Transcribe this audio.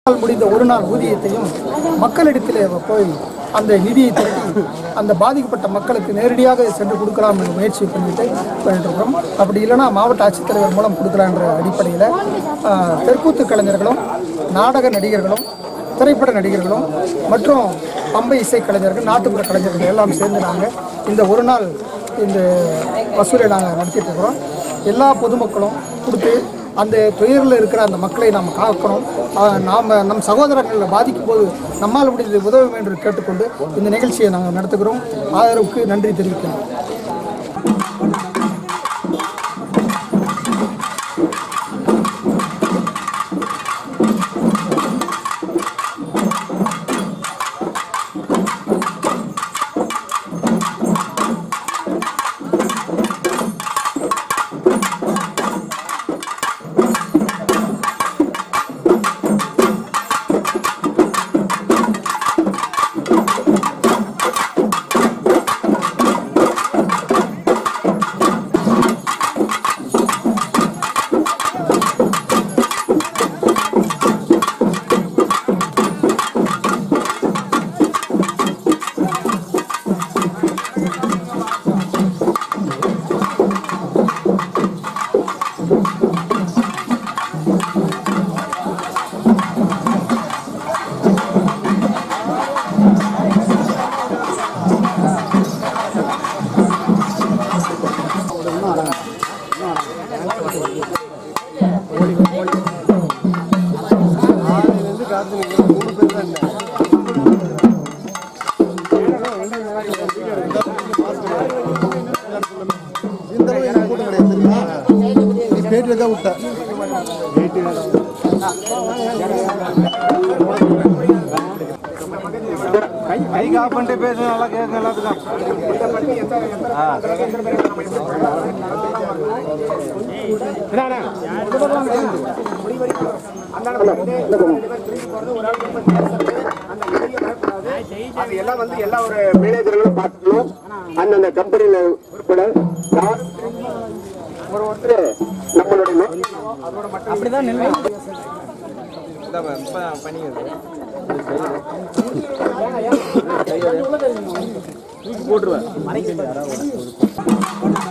முடிந்த ஒரு நாள் ஊதியத்தையும் மக்களிடத்திலே போய் அந்த நிதியை திரட்டி அந்த பாதிக்கப்பட்ட மக்களுக்கு நேரடியாக சென்று கொடுக்கலாம் என்ற முயற்சி பண்ணிட்டு இருக்கிறோம். அப்படி இல்லைனா மாவட்ட ஆட்சித்தலைவர் மூலம் கொடுக்கலாம் என்ற அடிப்படையில் தெற்கூத்து கலைஞர்களும் நாடக நடிகர்களும் திரைப்பட நடிகர்களும் மற்றும் பம்பை இசை கலைஞர்கள் நாட்டுப்புற கலைஞர்கள் எல்லாம் சேர்ந்து நாங்கள் இந்த ஒரு நாள் இந்த வசூலை நாங்கள் நடத்திட்டு இருக்கிறோம். எல்லா பொதுமக்களும் கொடுத்து அந்த துயரில் இருக்கிற அந்த மக்களை நாம் காக்கணும். நம் சகோதரர்கள் பாதிக்கும் போது நம்மால் முடிந்தது உதவும் என்று கேட்டுக்கொண்டு இந்த நிகழ்ச்சியை நாங்கள் நடத்துகிறோம். ஆதரவுக்கு நன்றி தெரிவிக்கிறோம். எல்லா ஒரு மேனேஜர்களும் பார்க்கணும். அந்தந்த கம்பெனியில உட்பட ஒருத்தர் நம்மளுடைய அப்படிதான் போட்டுருவேன்.